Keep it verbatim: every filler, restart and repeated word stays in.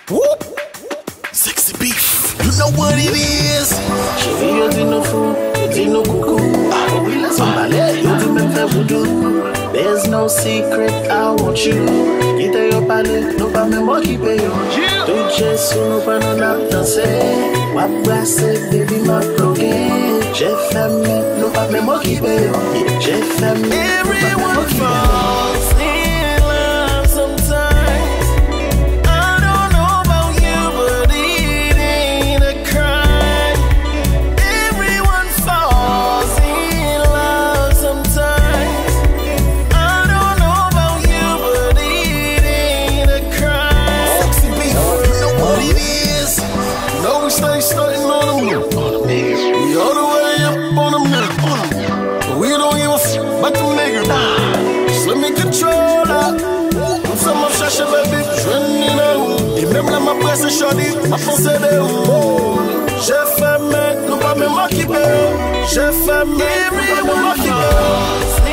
Whoop. Sexy beef, you know what it is. Chérie, yo dis no fou, yo dis no coucou. Ah oui, laisse-moi parler, yo dis même faire voodoo. There's no secret, I want you. Quitte yo parler, no pas même moi qui paye yo. Tout Jésus, nous pas nous n'a dansé. Wap brassé, baby m'a bloqué. J'ai fermé, nous pas même moi qui paye yo. J'ai fermé, everyone falls in love sometimes. I don't know about you, but it ain't a crime. Everyone falls in love sometimes. I don't know about you, but it ain't a crime. Sexy beef, you know what it is. You know we stay stunting on them, on them niggas. We all the way up on them niggas. But we don't give a f about them niggas. Just let me control that. Ça m'a cherché, baby, je n'ai pas où. Et même là, ma presse est shorty, ma pensée est où. J'ai fait, mais nous pas même moi qui paye. J'ai fait, mais nous pas même moi qui paye.